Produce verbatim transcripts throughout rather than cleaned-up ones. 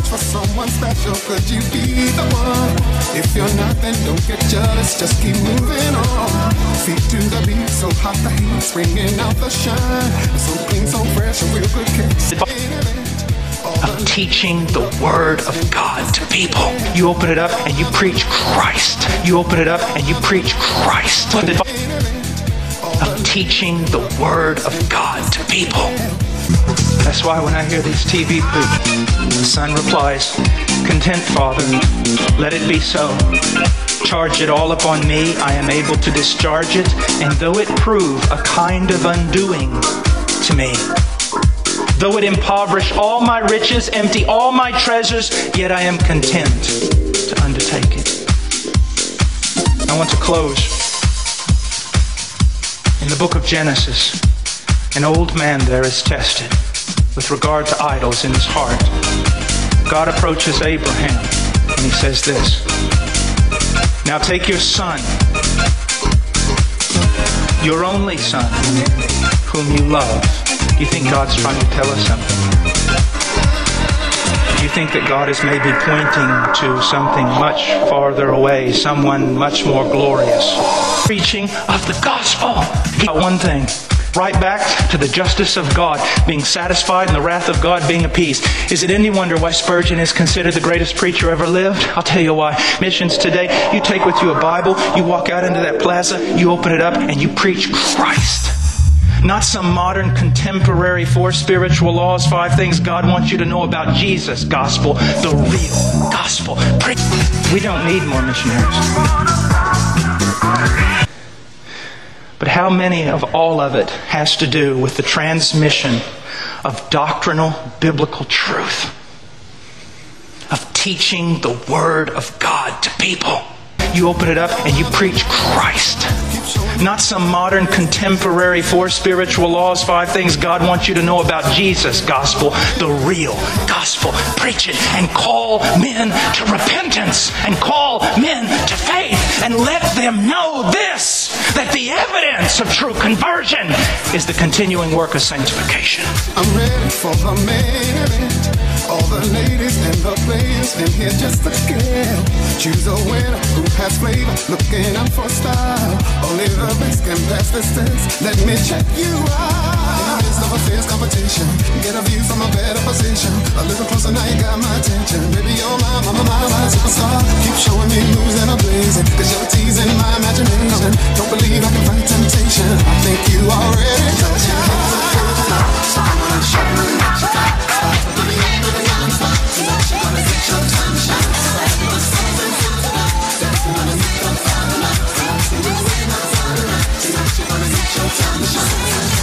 for someone special, could you be the one? If you're not, then don't get jealous, just keep moving on. Feet to the beat, so hot the heat's bringing out the shine. So clean, so fresh, a real good case. Of teaching the Word of God to people. You open it up and you preach Christ. You open it up and you preach Christ. Of teaching the Word of God to people. That's why when I hear these T V preach, the son replies, "Content, Father, let it be so. Charge it all upon me, I am able to discharge it, and though it prove a kind of undoing to me, though it impoverish all my riches, empty all my treasures, yet I am content to undertake it." I want to close. In the book of Genesis, an old man there is tested with regard to idols in his heart. God approaches Abraham and he says this, "Now take your son, your only son, whom you love." Do you think God's trying to tell us something? Do you think that God is maybe pointing to something much farther away, someone much more glorious? Preaching of the gospel. One thing, right back to the justice of God being satisfied and the wrath of God being appeased. Is it any wonder why Spurgeon is considered the greatest preacher ever lived? I'll tell you why. Missions today, you take with you a Bible, you walk out into that plaza, you open it up, and you preach Christ. Not some modern contemporary four spiritual laws, five things God wants you to know about Jesus gospel, the real gospel. We don't need more missionaries. But how many of all of it has to do with the transmission of doctrinal biblical truth, of teaching the Word of God to people? You open it up and you preach Christ. Not some modern contemporary four spiritual laws, five things God wants you to know about Jesus gospel, the real gospel. Preach it and call men to repentance and call men to faith and let them know this, that the evidence of true conversion is the continuing work of sanctification. I'm ready for the man. All the ladies and the players in here just to scale. Choose a winner who has flavor, looking out for style. Only the best can pass the test. Let me check you out. In the midst of a fierce competition, get a view from a better position. A little closer now, you got my attention. Baby, you're my, my, my, my superstar. Keep showing me moves and I'm blazing. Cause you're teasing my imagination. Don't believe I can fight temptation. I think you already know. So I'm gonna show you what you got. Let me into the young spot. Tonight you're gonna get your time to shine. There's something to the night. That's gonna make your fire tonight. Tonight you're gonna get your time to shine. Tonight you're gonna get your time to shine.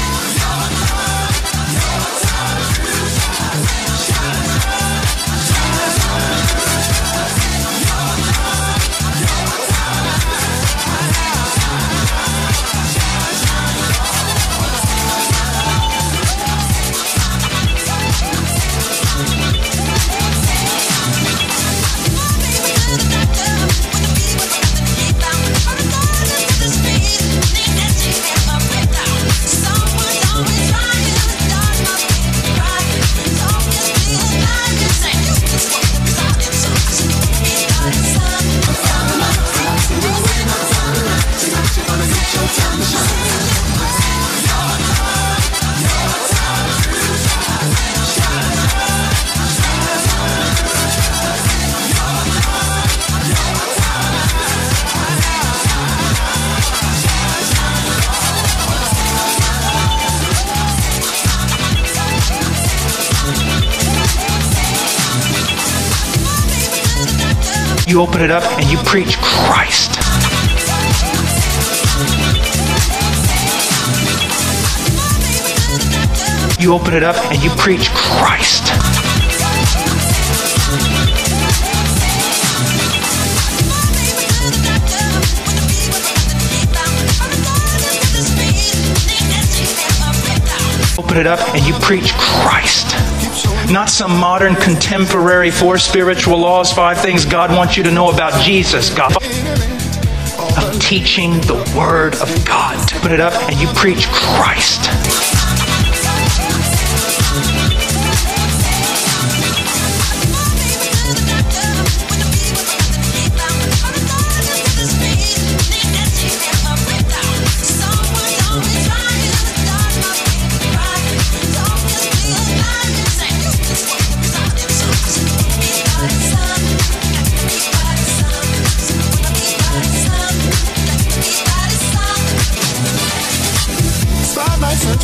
You open it up and you preach Christ. You open it up and you preach Christ. Open it up and you preach Christ. Not some modern contemporary four spiritual laws, five things God wants you to know about Jesus. God. Of teaching the Word of God. Open it up and you preach Christ.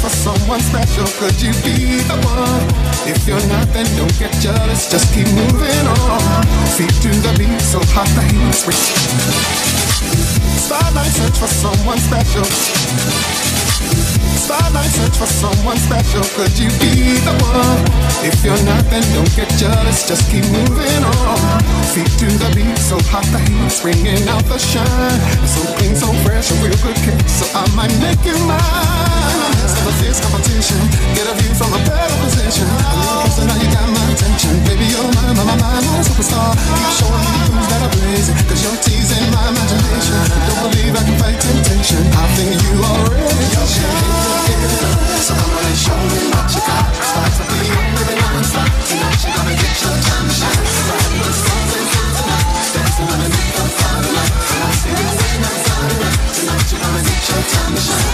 for someone special. Could you be the one? If you're not, then don't get jealous. Just keep moving on. Feet to the beat, so hot the heat's reach. Starlight search for someone special. Starlight search for someone special. Could you be the one? If you're not, then don't get jealous. Just keep moving on. Feet to the beat, so hot the heat's bringing out the shine. So clean, so fresh, a real good kick. So I might make you mine. Let's have a fierce competition. Get a view from a better position. So now you got my attention. Baby, you're mine, my, my, my, my superstar. Keep showing me the moves that are blazing. Cause you're teasing my imagination. Don't believe I can fight temptation. I think you already got me. So come on and show me what you got. Start to be on with it, I'm stop. Tonight you're gonna get your time to shine. Riding the stars and through the night. Dancing underneath the firelight. And I see you waiting outside the night. Tonight you're gonna get your time to shine.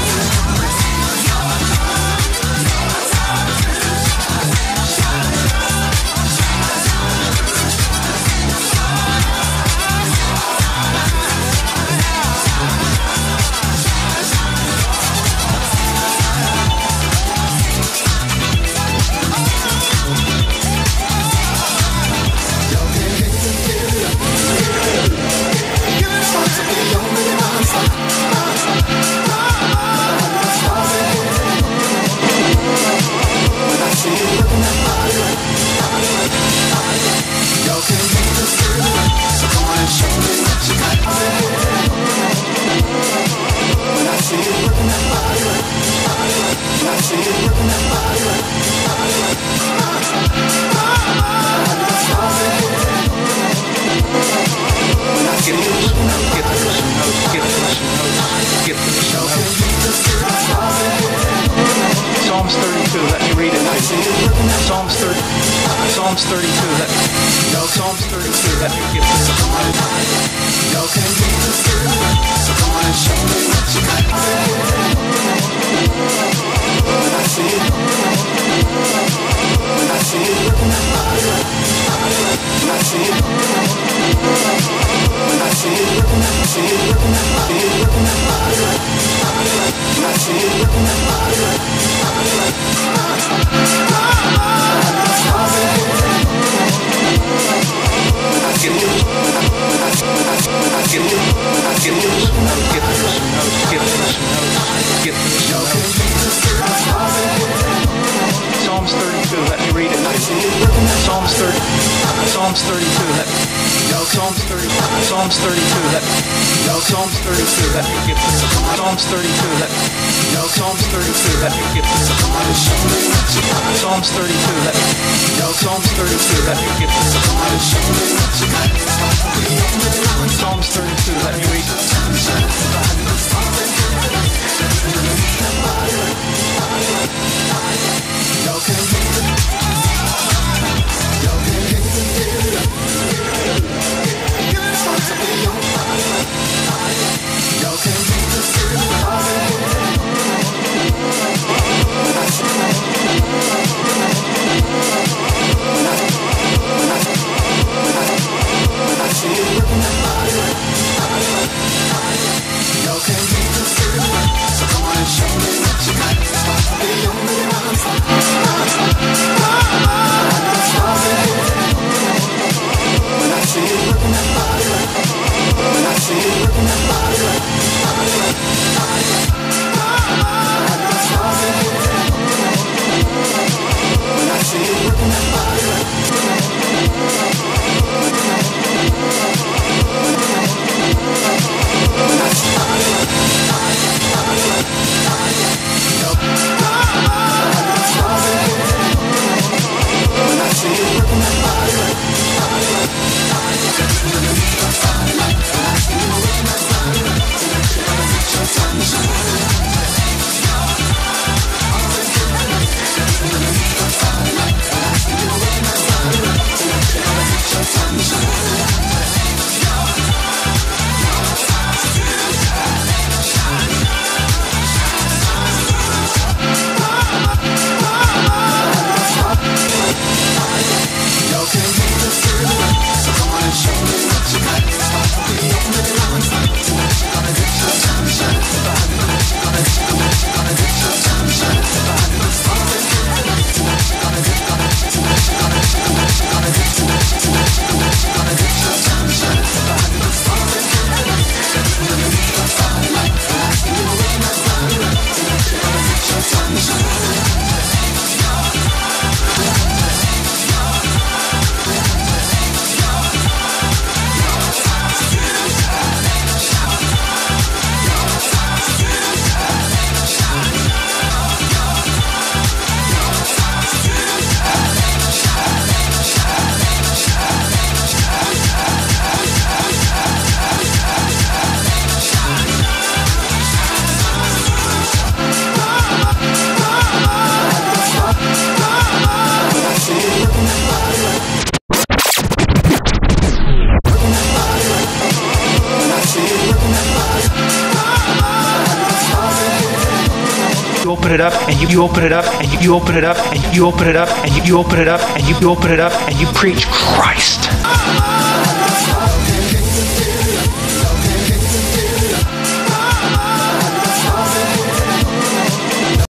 Psalms thirty-two, let me read it. Psalms thirty, Psalms thirty-two, let me, Psalms thirty-two, let me give this. Y'all can beat the spirit, so come on and show me what you got. When I see it, when I see it, when I see it, when I see it, when I see it, when I see it, when I see it, when I Psalms thirty-two, let me read it. Psalms thirty, Psalms thirty-two, let me, Psalms thirty, Psalms thirty-two, let me, Psalms thirty-two, let me give this. Psalms thirty-two, let me, Psalms thirty-two, let me give this. Psalms thirty-two, let me, Psalms thirty-two, let me give this. Psalms thirty-two, let me read it. Okay. open it up and you, you open it up and you, you open it up and you open it up and you, you open it up and you, you open it up and you preach Christ.